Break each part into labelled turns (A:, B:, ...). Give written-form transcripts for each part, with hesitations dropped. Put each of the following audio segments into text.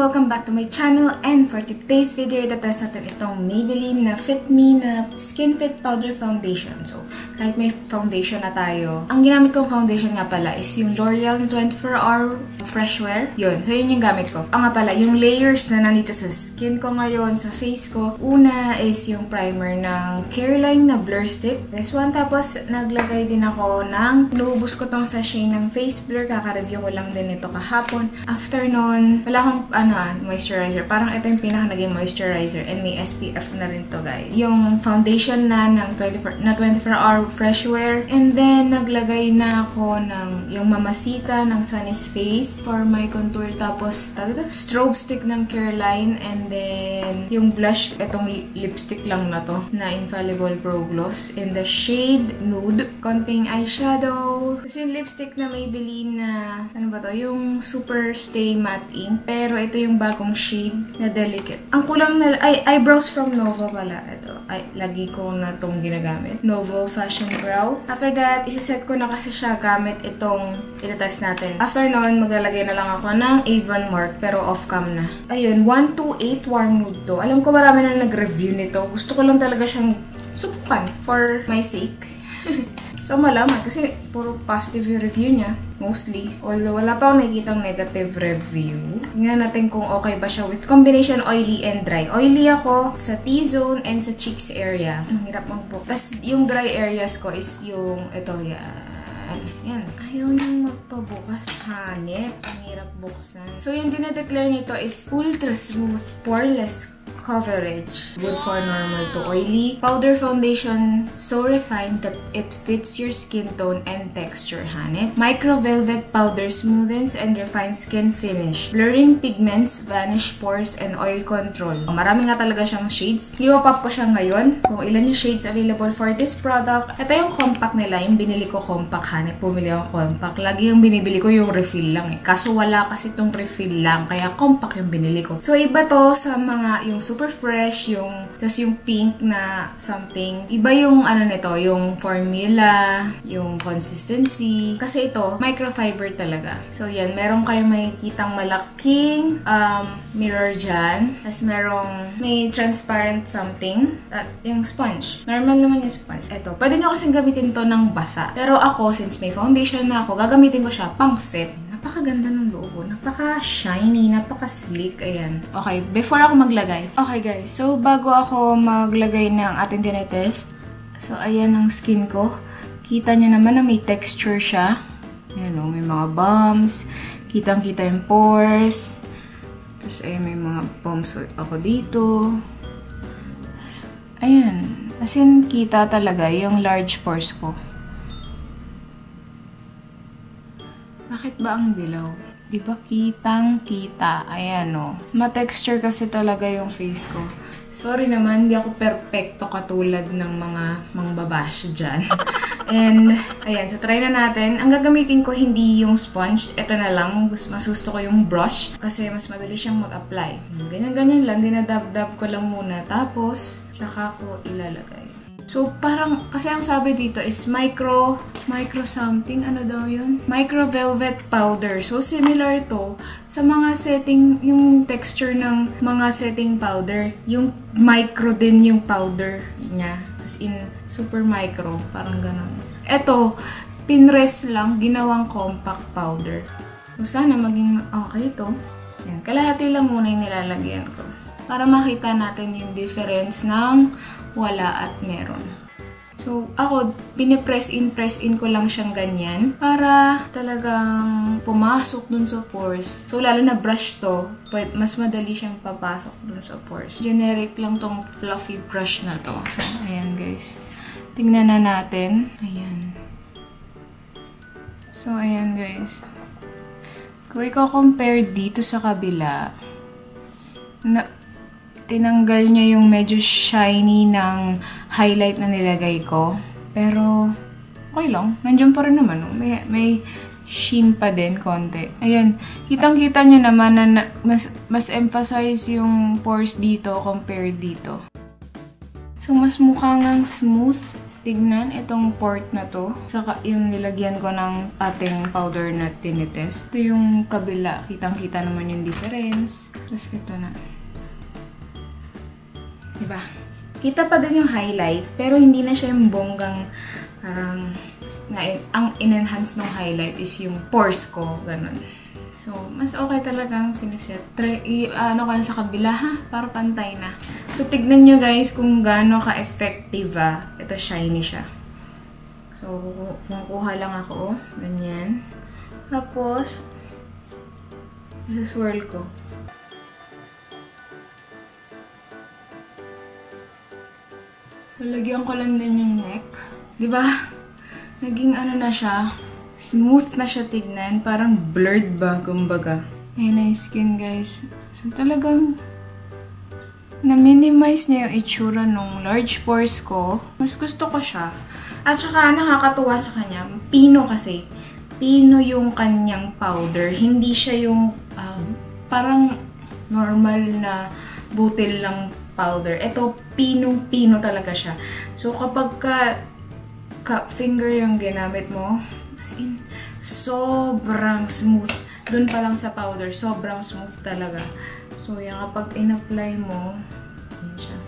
A: welcome back to my channel, and for today's video, itatest natin itong Maybelline na Fit Me na Skin Fit Powder Foundation. So, kahit may foundation na tayo, ang ginamit kong foundation nga pala is yung L'Oreal na 24-Hour Fresh Wear. Yun, so yun yung gamit ko. Nga pala, yung layers na nandito sa skin ko ngayon, sa face ko. Una is yung primer ng Careline na Blur Stick. This one, tapos naglagay din ako ng, inuubos ko tong sachet ng face blur. Kaka-review ko lang din ito kahapon. After nun, wala akong moisturizer. Parang ito yung pinaka naging moisturizer, and may SPF na rin to, guys. Yung foundation na ng 24-hour fresh wear, and then naglagay na ako ng yung Mamacita ng Sunny's Face for my contour, tapos strobe stick ng Careline, and then yung blush, itong lipstick lang na to na Infallible Pro Gloss in the shade Nude. Konting eyeshadow. Kasi yung lipstick na Maybelline na ano ba to? Yung Super Stay Matte Ink, pero ito yung bagong shade na Delicate. Ang kulang na eyebrows from Novo pala. Ito. Lagi ko na itong ginagamit. Novo Fashion Brow. After that, isiset ko na kasi siya gamit itong itatest natin. After nun, maglalagay na lang ako ng Avon Mark, pero off-cam na. Ayun, 128 Warm Nude to. Alam ko marami na nag-review nito. Gusto ko lang talaga siyang subukan for my sake. So, malaman. Kasi, puro positive yung review niya. Mostly. Although, wala pa akong nakikitang negative review. Tingnan natin kung okay ba siya with combination oily and dry. Oily ako sa T-zone and sa cheeks area. Ang hirap mag-book. Tapos, yung dry areas ko is yung, ito, yan. Ayaw nang magpabukas. Hanep. Ang hirap buksan. So, yung dinadeclare nito is ultra smooth, poreless coverage. Good for normal to oily. Powder foundation, so refined that it fits your skin tone and texture, hanep. Micro velvet powder smoothens and refines skin finish. Blurring pigments, vanish pores, and oil control. Marami nga talaga siyang shades. Liwapap ko siya ngayon. Kung ilan yung shades available for this product. Ito yung compact nila. Yung binili ko compact, hanep. Bumili ako compact. Lagi yung binibili ko yung refill lang eh. Kaso wala kasi itong refill lang. Kaya compact yung binili ko. So, iba to sa mga, yung super fresh, yung pink na something. Iba yung ano nito, yung formula, yung consistency. Kasi ito, microfiber talaga. So, yan. Meron kayong makikitang malaking mirror dyan. Tapos may transparent something. At yung sponge. Normal naman yung sponge. Ito. Pwede nyo kasing gamitin to ng basa. Pero ako, since may foundation na ako, gagamitin ko siya pang set. Napakaganda ng logo. Napaka-shiny. Napaka-sleek. Ayan. Okay. Before ako maglagay. Okay, guys. So, bago ako maglagay ng ating tinetest. So, ayan ang skin ko. Kita nyo naman na may texture siya. Ayan o. May mga bumps. Kitang-kita yung pores. Tapos, ayan. May mga bumps ako dito. Tapos, ayan. As in, kita talaga yung large pores ko. Bakit ba ang dilaw? Diba kitang-kita? Ayan o. Ma-texture kasi talaga yung face ko. Sorry naman, hindi ako perfecto katulad ng mga mangbabash dyan. And, ayan. So, try na natin. Ang gagamitin ko, hindi yung sponge. Ito na lang. Mas gusto ko yung brush. Kasi mas madali siyang mag-apply. Ganyan-ganyan lang. Dinadab-dab ko lang muna. Tapos, tsaka ko ilalagay. So, parang, kasi ang sabi dito is micro something, ano daw yun? Micro velvet powder. So, similar to sa mga setting, yung texture ng mga setting powder. Yung micro din yung powder niya. As in, super micro. Parang ganun. Ito, pinrest lang, ginawang compact powder. So, sana maging okay ito. Yan. Kalahati lang muna yung nilalagyan ko. Para makita natin yung difference ng wala at meron. So, ako, press in ko lang siyang ganyan para talagang pumasok dun sa pores. So, lalo na brush to, mas madali siyang papasok dun sa pores. Generic lang tong fluffy brush na to. So, ayan guys. Tingnan na natin. Ayan. So, ayan guys. Kung i-compare dito sa kabila, tinanggal niya yung medyo shiny ng highlight na nilagay ko. Pero, okay lang. Nandiyan pa rin naman. May sheen pa din, konti. Ayan. Kitang-kita niyo naman na mas emphasize yung pores dito compared dito. So, mas mukhang smooth tignan itong port na to. Saka yung nilagyan ko ng ating powder na tinitest. Ito yung kabila. Kitang-kita naman yung difference. Tapos ito na. Diba? Kita pa din yung highlight, pero hindi na siya yung bonggang parang ang in-enhance ng highlight is yung pores ko. Ganun. So, mas okay talagang siniset. Ano ka sa kabila, ha? Para pantay na. So, tignan nyo guys kung gaano ka-effective, Ito, shiny siya. So, kumukuha lang ako, ganyan. Tapos, swirl ko. Lalagyan ko lang din yung neck. Diba? Naging ano na siya. Smooth na siya tignan. Parang blurred ba, kumbaga. Ayan na yung skin, guys. So, talagang na-minimize niya yung itsura ng large pores ko. Mas gusto ko siya. At saka, nakakatuwa sa kanya. Pino kasi. Pino yung kanyang powder. Hindi siya yung parang normal na butil lang powder. Ito, pinong-pino talaga siya. So, kapag finger yung ginamit mo, as in, sobrang smooth. Doon pa lang sa powder, sobrang smooth talaga. So, yan, kapag in-apply mo, yan siya.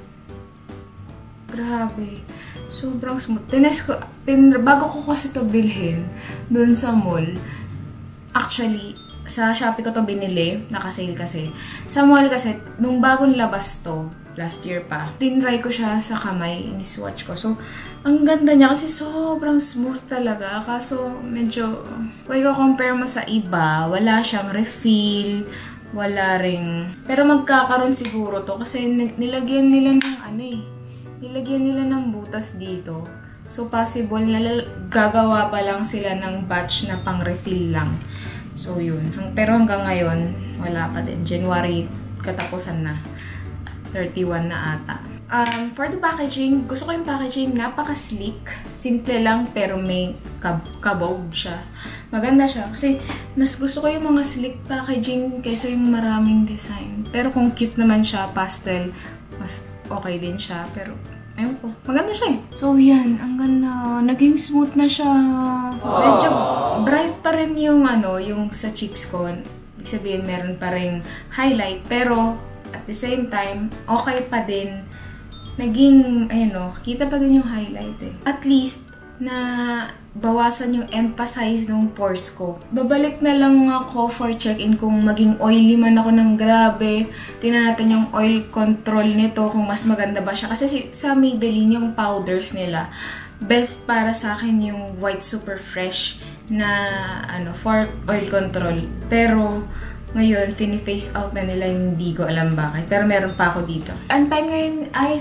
A: Grabe. Sobrang smooth. Bago ko kasi ito bilhin, doon sa mall, actually, sa Shopee ko to binili, naka-sale kasi. Sa mall kasi, nung bagong labas to, last year pa, tinry ko siya sa kamay, ini-swatch ko. So, ang ganda niya kasi sobrang smooth talaga. Kaso, medyo, kung i-compare mo sa iba, wala siyang refill, wala ring... Pero magkakaroon siguro to kasi nilagyan nila ng nilagyan nila ng butas dito. So, possible na gagawa pa lang sila ng batch na pang-refill lang. So, yun. Pero hanggang ngayon, wala pa din. January, katapusan na. 31 na ata. For the packaging, gusto ko yung packaging napaka-sleek. Simple lang, pero may kabog siya. Maganda siya. Kasi, mas gusto ko yung mga sleek packaging kaysa yung maraming design. Pero kung cute naman siya, pastel, mas okay din siya. Pero, ayun po. Maganda siya eh. So, yan. Ang ganda. Naging smooth na siya. Medyo bright pa rin yung yung sa cheeks ko. Ibig sabihin, meron pa rin highlight. Pero, at the same time, okay pa din. Naging, kita pa din yung highlight eh. At least, na bawasan yung emphasize ng pores ko. Babalik na lang ako for check-in kung maging oily man ako ng grabe. Tingnan natin yung oil control nito, kung mas maganda ba siya. Kasi sa Maybelline, yung powders nila, best para sa akin yung White Super Fresh na for oil control. Pero, ngayon, fini-face out na nila yung hindi ko alam bakit. Pero meron pa ako dito. Ang time ngayon ay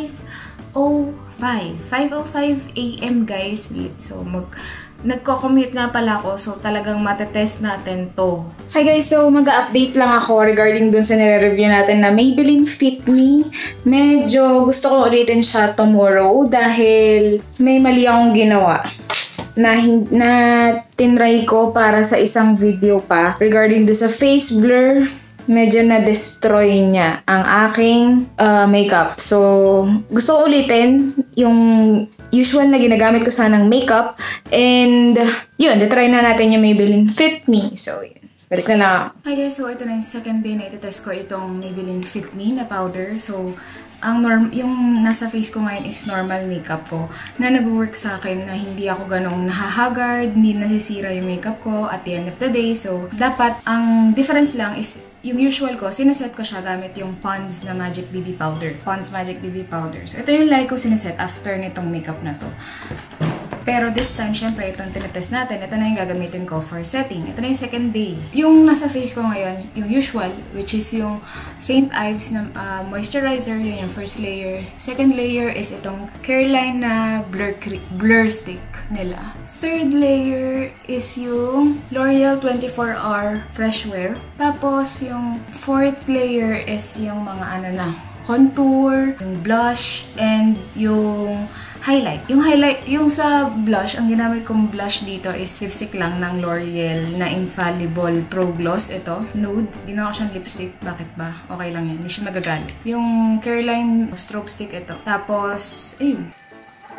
A: 5:05 AM, guys. So, nagko-commute nga pala ako. So, talagang matetest natin to. Hi guys, so mag-update lang ako regarding dun sa nire-review natin na Maybelline Fit Me. Medyo gusto ko ulitin siya tomorrow dahil may mali akong ginawa na tinry ko para sa isang video pa regarding do sa face blur. Medyo na-destroy niya ang aking makeup. So, gusto ko ulitin yung usual na ginagamit ko sanang makeup. And, yun, try na natin yung Maybelline Fit Me. So, yun. Balik na lang. Hi guys, so ito na yung second day na itetest ko itong Maybelline Fit Me na powder. So, yung nasa face ko ngayon is normal makeup ko na nag-work sa akin na hindi ako ganong nahahagard, hindi nasisira yung makeup ko at the end of the day. So, dapat, ang difference lang is yung usual ko, sineset ko siya gamit yung Pond's na Magic BB Powder. Pond's Magic BB Powder. So, ito yung like ko sineset after nitong makeup na to. Pero this time, syempre, itong tinetest natin, ito na yung gagamitin ko for setting. Ito na yung second day. Yung nasa face ko ngayon, yung usual, which is yung St. Ives na moisturizer, yun yung first layer. Second layer is itong Careline na blur stick nila. Third layer is yung L'Oreal 24-Hour Fresh Wear. Tapos, yung fourth layer is yung mga contour, yung blush, and yung highlight. Yung sa blush, ang ginamit kong blush dito is lipstick lang ng L'Oreal na Infallible Pro Gloss. Ito, nude. Ginawa ko siyang lipstick. Bakit ba? Okay lang yan. Hindi siya magagalit. Yung Careline strobe stick ito. Tapos, ayun.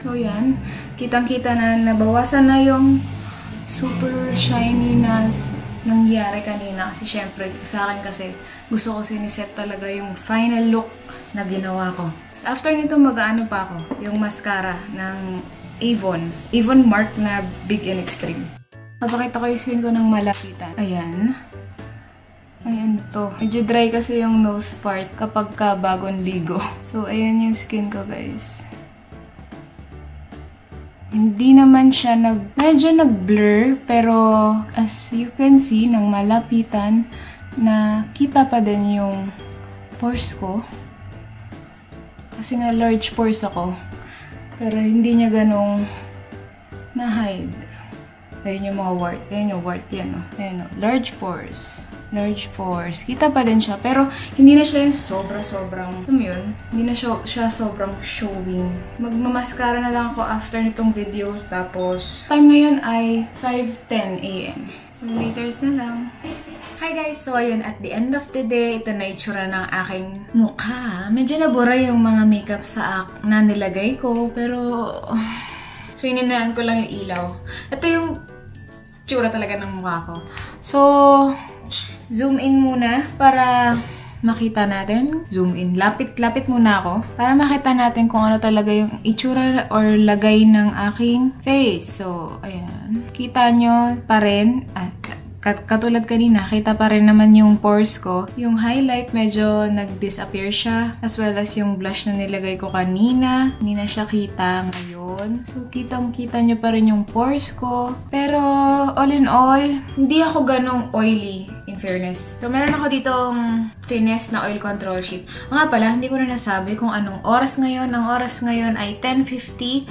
A: So, yan. Kitang-kita na nabawasan na yung super shiny na nangyari kanina. Kasi syempre, sa akin kasi, gusto ko siniset talaga yung final look na ginawa ko. So, after nito, mag-ano pa ako. Yung mascara ng Avon. Avon Mark na Big and Extreme. Papakita ko yung skin ko ng malapitan. Ayan. Ayan ito. Medyo dry kasi yung nose part kapag ka bagong ligo. So, ayan yung skin ko, guys. Hindi naman siya medyo nag-blur, pero as you can see, ng malapitan, na kita pa din yung pores ko. Kasi nga large pores ako. Pero hindi niya ganong na-hide. Ayun yung mga wart. Ayun yung wart yan, oh. Ayun, oh. Large pores. Large pores. Kita pa din siya. Pero hindi na siya yung sobra-sobrang, alam mo yun? Hindi na siya sobrang showing. Magmamaskara na lang ako after nitong videos. Tapos, time ngayon ay 5:10 AM. So, laters na lang. Hi guys! So, ayun, at the end of the day, ito na itsura ng aking mukha. Medyo nabura yung mga makeup na nilagay ko, pero so, ininaan ko lang yung ilaw. Ito yung tsura talaga ng mukha ko. So, zoom in muna para makita natin. Zoom in. Lapit muna ako para makita natin kung ano talaga yung itsura or lagay ng aking face. So, ayan. Kita nyo pa rin. Katulad kanina, kita pa rin naman yung pores ko. Yung highlight, medyo nag-disappear siya. As well as yung blush na nilagay ko kanina. Hindi na siya kita ngayon. So, kitang-kita nyo pa rin yung pores ko. Pero, all in all, hindi ako ganong oily, in fairness. So, meron ako ditong finesse na oil control sheet. Nga pala, hindi ko na nasabi kung anong oras ngayon. Ang oras ngayon ay 10:50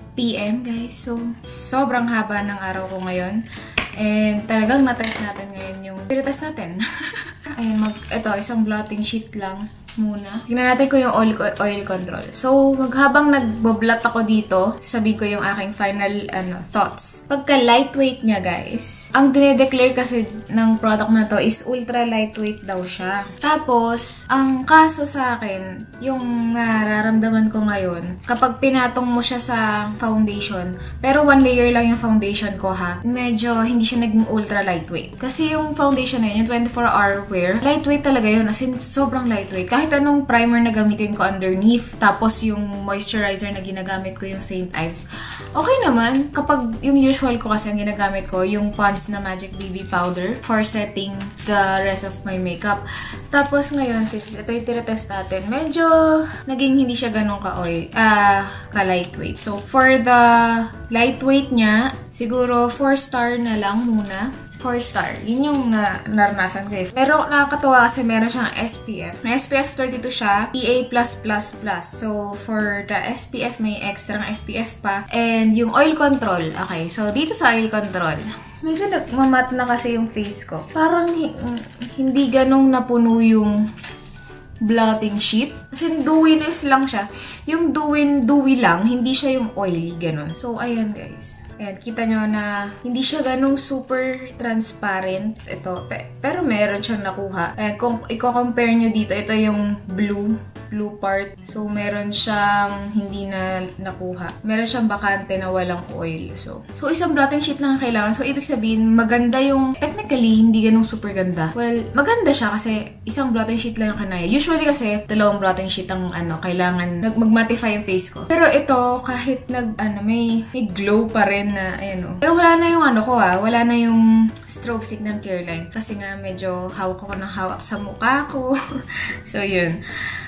A: PM, guys. So, sobrang haba ng araw ko ngayon. And talagang na-test natin ngayon yung pinatest natin. Ayun, ito, isang blotting sheet lang muna. Tignan natin ko yung oil control. So, habang nagbo-blot ako dito, sabihin ko yung aking final thoughts. Pagka lightweight niya, guys, ang dinedeclare kasi ng product na to is ultra lightweight daw siya. Tapos, ang kaso sa akin, yung nararamdaman ko ngayon, kapag pinatong mo siya sa foundation, pero one layer lang yung foundation ko, ha, medyo hindi siya naging ultra lightweight. Kasi yung foundation na yun, yung 24-hour wear, lightweight talaga yun, as in sobrang lightweight. Kahit anong primer na gamitin ko underneath, tapos yung moisturizer na ginagamit ko yung St. Ives, okay naman. Kapag yung usual ko kasi ang ginagamit ko, yung Pond's na Magic BB Powder for setting the rest of my makeup. Tapos ngayon, since ito yung tira-test natin, medyo naging hindi siya ganun ka-lightweight. So, for the lightweight niya, siguro 4-star na lang muna. 4-star. Yun yung naranasan ko. Pero nakakatawa kasi meron siyang SPF. May SPF 32 siya. PA+++. So, for the SPF, may extra ng SPF pa. And yung oil control. Okay, so dito sa oil control, medyo nagmamat na kasi yung face ko. Parang hindi ganong napuno yung blotting sheet. Kasi dewiness lang siya. Yung dewy lang, hindi siya yung oily, ganon. So, ayan guys. Ayan, kita nyo na hindi siya ganong super transparent. Ito, pero meron siyang nakuha. Ayan, kung i-compare nyo dito, ito yung blue part. So, meron siyang hindi na nakuha. Meron siyang bakante na walang oil. So isang blotting sheet lang ang kailangan. So, ibig sabihin, maganda yung, technically, hindi ganong super ganda. Well, maganda siya kasi isang blotting sheet lang yung kanaya. Usually kasi, 2 blotting sheet ang kailangan mag-mattify yung face ko. Pero ito, kahit may glow pa rin na, ayan o. Pero wala na yung wala na yung strobe stick ng Careline. Kasi nga, medyo hawak ko ng hawak sa mukha ko. So, yun.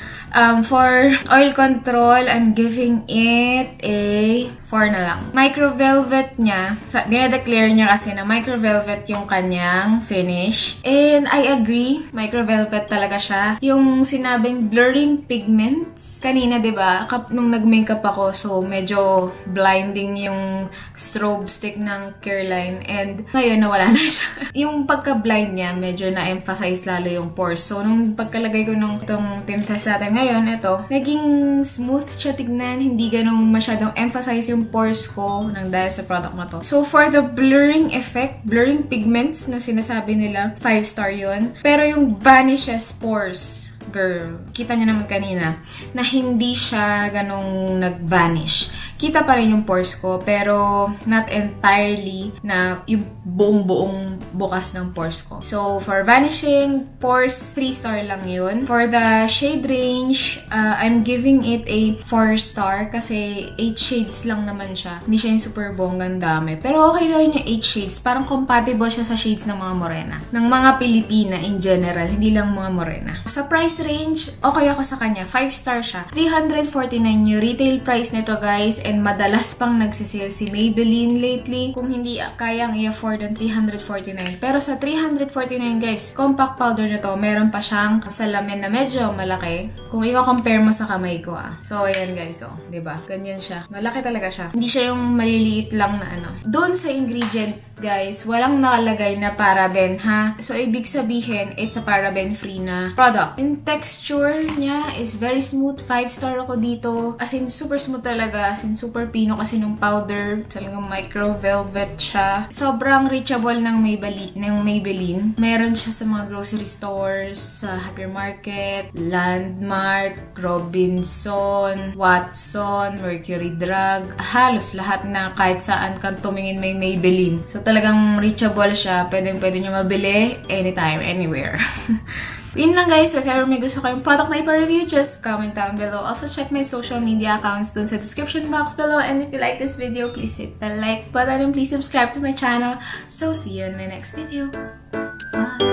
A: For oil control, I'm giving it a 4 na lang. Micro velvet niya, dinedeclare niya kasi na micro velvet yung kanyang finish. And I agree, micro velvet talaga siya. Yung sinabing blurring pigments, kanina diba, nung nag-makeup ako, so medyo blinding yung strobe stick ng Careline. And ngayon, nawala na siya. Yung pagka-blind niya, medyo na-emphasize lalo yung pores. So, nung pagkalagay ko nung itong tintest natin ngayon, ito, naging smooth siya tignan, hindi ganong masyadong emphasize yung pores ko nang dahil sa product na to. So, for the blurring effect, blurring pigments na sinasabi nila, 5-star yun. Pero yung vanishes pores, girl, kita niyo naman kanina, na hindi siya ganong nag-vanish. kita pa rin yung pores ko, pero not entirely na yung buong bukas ng pores ko. So, for vanishing pores, 3-star lang yun. For the shade range, I'm giving it a 4-star kasi 8 shades lang naman siya. Hindi siya yung super bonggang dami. Pero okay na rin yung 8 shades. Parang compatible siya sa shades ng mga morena. Ng mga Pilipina in general, hindi lang mga morena. Sa price range, okay ako sa kanya. 5-star siya. 349 yung retail price nito, guys. And madalas pang nagsisale si Maybelline lately. Kung hindi kayang i-afford ang 349. Pero sa 349, guys, compact powder na to, meron pa siyang salamin na medyo malaki. Kung i-compare mo sa kamay ko, So, ayan, guys. So, diba? Ganyan siya. Malaki talaga siya. Hindi siya yung maliliit lang na ano. Doon sa ingredient, guys, walang nakalagay na paraben, ha? So, ibig sabihin, it's a paraben-free na product. Yung texture niya is very smooth. 5-star ako dito. As in, super smooth talaga. As in, super pino kasi nung powder. Talagang micro-velvet siya. Sobrang reachable ng Maybelline. Meron siya sa mga grocery stores, sa hypermarket, Landmark, Robinson, Watson, Mercury Drug. Halos lahat na kahit saan kang tumingin may Maybelline. So, talagang reachable siya. Pwede nyo mabili anytime, anywhere. Yun lang, guys. If ever may gusto kayong product na ipa-review, just comment down below. Also, check my social media accounts dun sa description box below. And if you like this video, please hit the like button and please subscribe to my channel. So, see you in my next video. Bye!